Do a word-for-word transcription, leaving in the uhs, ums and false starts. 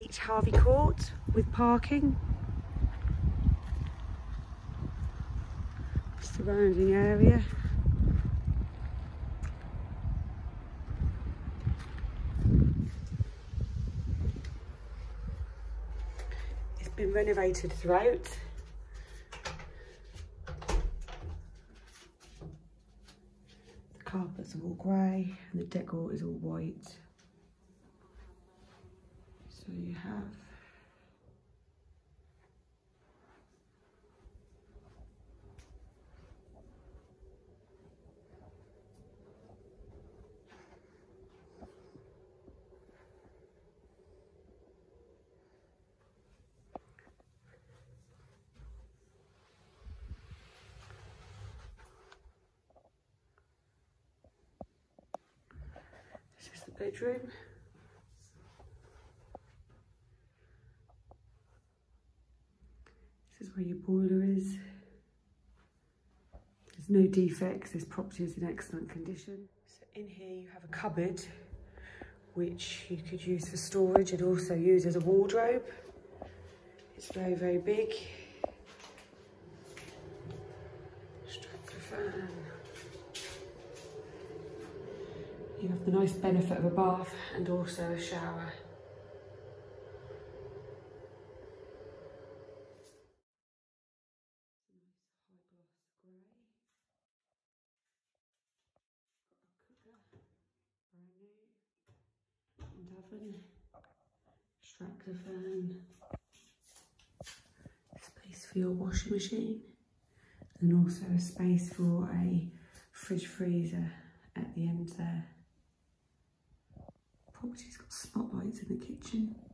It's Hervey Court with parking. Surrounding area. It's been renovated throughout. The carpets are all grey and the decor is all white. So you have this is the bedroom. This is where your boiler is. There's no defects, this property is in excellent condition. So in here you have a cupboard which you could use for storage and also use as a wardrobe. It's very, very big. Structure fan. You have the nice benefit of a bath and also a shower. And oven, extractor fan, space for your washing machine, and also a space for a fridge freezer at the end there. Property's got spotlights in the kitchen.